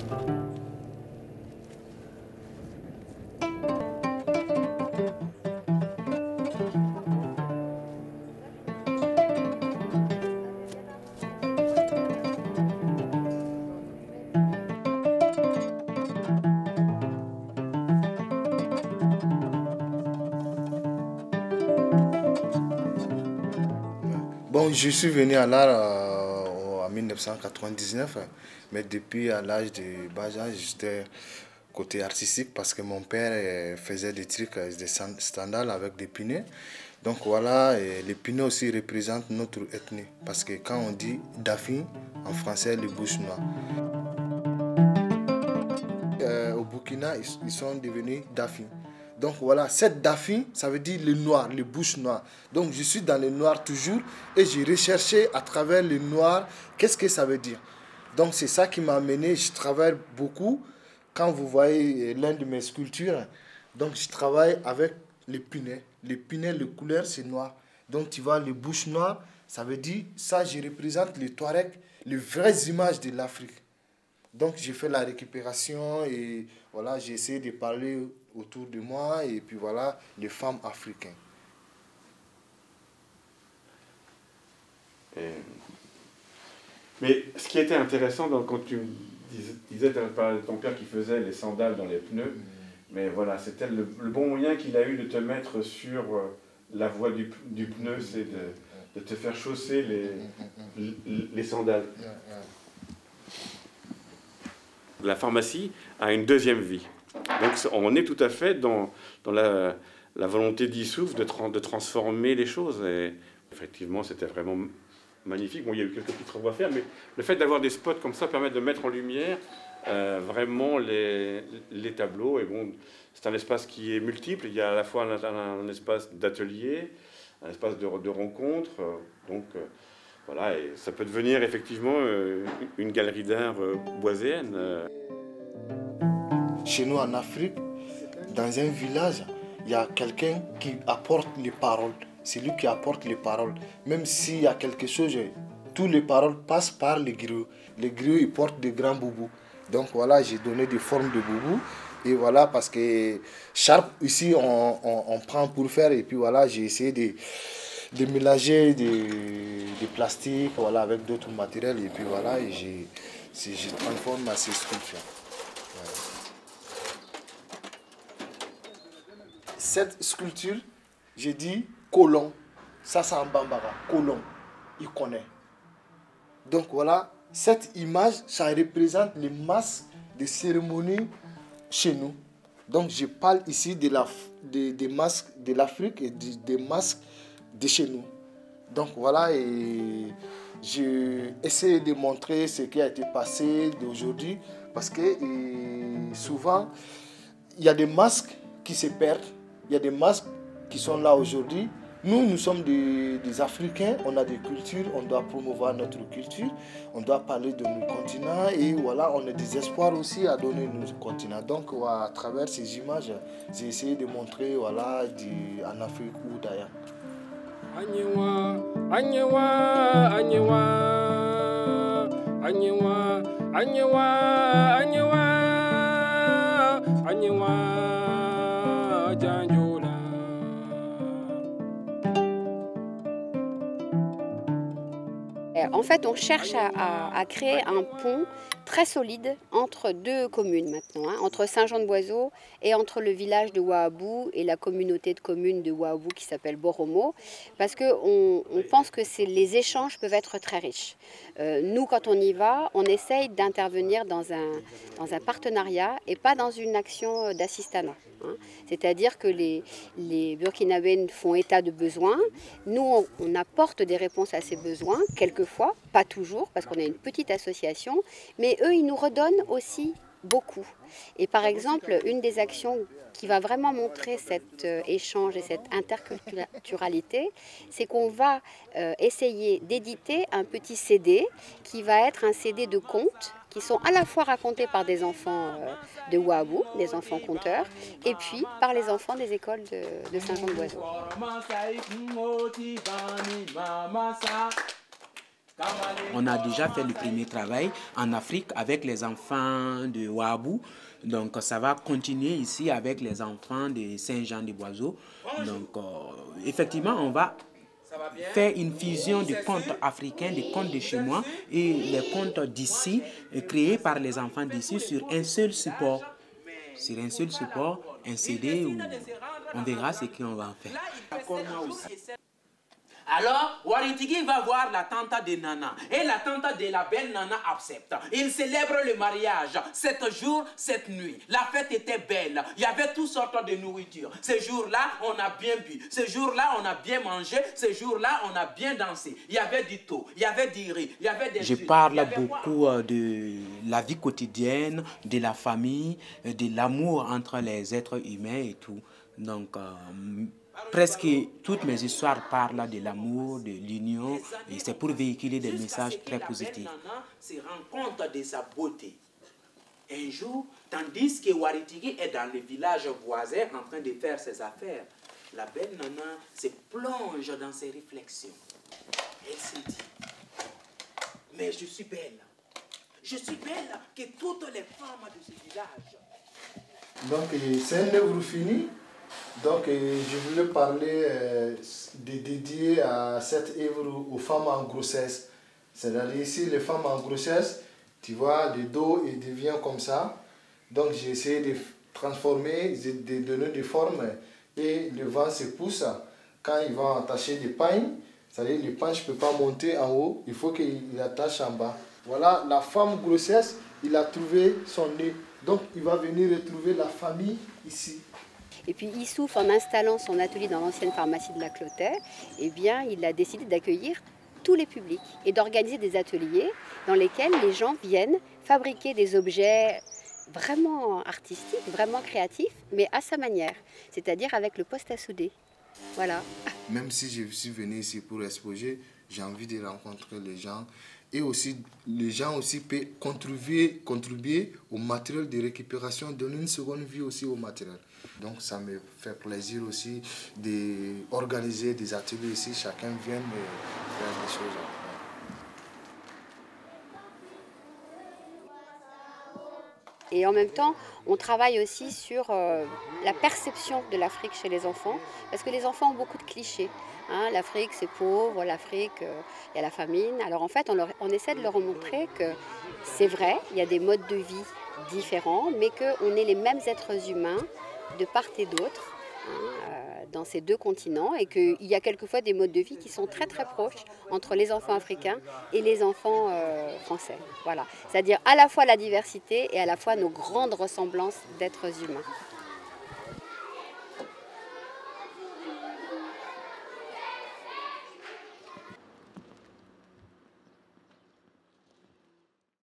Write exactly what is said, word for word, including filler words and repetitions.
Bon, je suis venu à l'art euh, en mille neuf cent quatre-vingt-dix-neuf, mais depuis à l'âge de bas âge, j'étais côté artistique parce que mon père euh, faisait des trucs, euh, des standards avec des pinets. Donc voilà, et les pinets aussi représentent notre ethnie parce que quand on dit Dafi, en français, les bouches noires. Euh, au Burkina, ils, ils sont devenus Dafi. Donc voilà, cette Dafi, ça veut dire le noir, les bouches noires. Donc je suis dans le noir toujours et j'ai recherché à travers le noir, qu'est-ce que ça veut dire. Donc c'est ça qui m'a amené, je travaille beaucoup. Quand vous voyez l'un de mes sculptures, donc je travaille avec les pinets. Les pinets, les couleurs, c'est noir. Donc tu vois, les bouches noires, ça veut dire, ça je représente les Touaregs, les vraies images de l'Afrique. Donc j'ai fait la récupération et voilà, j'ai essayé de parler autour de moi et puis voilà, les femmes africaines. Et... Mais ce qui était intéressant dans, quand tu disais, tu parlais de ton père qui faisait les sandales dans les pneus, mmh. mais voilà, c'était le, le bon moyen qu'il a eu de te mettre sur la voie du, du pneu, c'est de, de te faire chausser les, mmh. les sandales. Mmh. La pharmacie a une deuxième vie. Donc on est tout à fait dans, dans la, la volonté d'Issouf de, tra de transformer les choses. Et effectivement, c'était vraiment magnifique. Bon, il y a eu quelques petits travaux à faire, mais le fait d'avoir des spots comme ça permet de mettre en lumière euh, vraiment les, les tableaux. Et bon, c'est un espace qui est multiple. Il y a à la fois un, un, un espace d'atelier, un espace de, de rencontre. Donc euh, voilà, et ça peut devenir effectivement euh, une galerie d'art euh, boiséenne. Euh. Chez nous en Afrique, dans un village, il y a quelqu'un qui apporte les paroles. C'est lui qui apporte les paroles. Même s'il y a quelque chose, toutes les paroles passent par les griots. Les griots, ils portent des grands boubous. Donc voilà, j'ai donné des formes de boubous. Et voilà, parce que Sharp, ici, on, on, on prend pour faire. Et puis voilà, j'ai essayé de... de mélanger des, des plastiques voilà, avec d'autres matériels et puis voilà, et je transforme ma sculpture. Voilà. Cette sculpture, j'ai dit colon, ça c'est en bambara, colon, il connaît. Donc voilà, cette image, ça représente les masques de cérémonies chez nous. Donc je parle ici de la, de, des masques de l'Afrique et de, des masques de chez nous. Donc voilà, et j'ai essayé de montrer ce qui a été passé d'aujourd'hui parce que et souvent il y a des masques qui se perdent, il y a des masques qui sont là aujourd'hui. Nous, nous sommes des, des Africains, on a des cultures, on doit promouvoir notre culture, on doit parler de nos continents et voilà, on a des espoirs aussi à donner nos continents. Donc à travers ces images, j'ai essayé de montrer voilà, du, en Afrique ou d'ailleurs. Anyewa, anyewa, anyewa, anyewa, anyewa, anyewa, anyewa, janjola. En fait, on cherche à, à, à créer un pont très solide entre deux communes maintenant, hein, entre Saint-Jean-de-Boiseau et entre le village de Ouahabou et la communauté de communes de Ouahabou qui s'appelle Boromo, parce qu'on on pense que les échanges peuvent être très riches. Euh, nous, quand on y va, on essaye d'intervenir dans un, dans un partenariat et pas dans une action d'assistanat. Hein. C'est-à-dire que les, les Burkinabés font état de besoins, nous on, on apporte des réponses à ces besoins, quelquefois, pas toujours, parce qu'on a une petite association, mais eux, ils nous redonnent aussi beaucoup. Et par exemple, une des actions qui va vraiment montrer cet euh, échange et cette interculturalité, c'est qu'on va euh, essayer d'éditer un petit C D qui va être un C D de contes qui sont à la fois racontés par des enfants euh, de Ouahabou, des enfants conteurs, et puis par les enfants des écoles de, de Saint-Jean-de-Boiseau. On a déjà fait le premier travail en Afrique avec les enfants de Ouabou. Donc ça va continuer ici avec les enfants de Saint-Jean-de-Boiseau. Donc euh, effectivement, on va faire une fusion du conte africain, des contes de chez moi et les contes d'ici, créés par les enfants d'ici sur un seul support. Sur un seul support, un C D où on verra ce qu'on va en faire. Alors, Waritigi va voir la tante de Nana. Et la tante de la belle Nana accepte. Ils célèbrent le mariage. Sept jours, sept nuits. La fête était belle. Il y avait toutes sortes de nourriture. Ce jour-là, on a bien bu. Ce jour-là, on a bien mangé. Ce jour-là, on a bien dansé. Il y avait du thau, il y avait du riz, il y avait des... Je parle beaucoup de la vie quotidienne, de la famille, de l'amour entre les êtres humains et tout. Donc... Euh, presque toutes mes histoires parlent de l'amour, de l'union, et c'est pour véhiculer des messages très positifs. Nana se rend compte de sa beauté. Un jour, tandis que Waritigi est dans le village voisin en train de faire ses affaires, la belle Nana se plonge dans ses réflexions. Elle se dit, mais je suis belle. Je suis belle que toutes les femmes de ce village. Donc c'est une œuvre finie. Donc, euh, je voulais parler euh, de dédier à cette œuvre aux femmes en grossesse. C'est-à-dire ici, les femmes en grossesse, tu vois, le dos il devient comme ça. Donc, j'ai essayé de transformer, de donner des formes et le vent se pousse. Quand il va attacher des pagnes, c'est-à-dire le pagne ne peut pas monter en haut, il faut qu'il attache en bas. Voilà, la femme grossesse, il a trouvé son nez. Donc, il va venir retrouver la famille ici. Et puis Issouf, en installant son atelier dans l'ancienne pharmacie de la Clotet, eh bien, il a décidé d'accueillir tous les publics et d'organiser des ateliers dans lesquels les gens viennent fabriquer des objets vraiment artistiques, vraiment créatifs, mais à sa manière, c'est-à-dire avec le poste à souder. Voilà. Même si je suis venu ici pour exposer, j'ai envie de rencontrer les gens. Et aussi, les gens aussi peuvent contribuer, contribuer au matériel de récupération, donner une seconde vie aussi au matériel. Donc ça me fait plaisir aussi d'organiser des ateliers ici, chacun vient faire des choses. Et en même temps, on travaille aussi sur euh, la perception de l'Afrique chez les enfants, parce que les enfants ont beaucoup de clichés. Hein, l'Afrique, c'est pauvre, l'Afrique, il euh, y a la famine. Alors en fait, on, leur, on essaie de leur montrer que c'est vrai, il y a des modes de vie différents, mais qu'on est les mêmes êtres humains de part et d'autre, hein, euh, dans ces deux continents, et qu'il y a quelquefois des modes de vie qui sont très très proches entre les enfants africains et les enfants euh, français. Voilà. C'est-à-dire à la fois la diversité et à la fois nos grandes ressemblances d'êtres humains.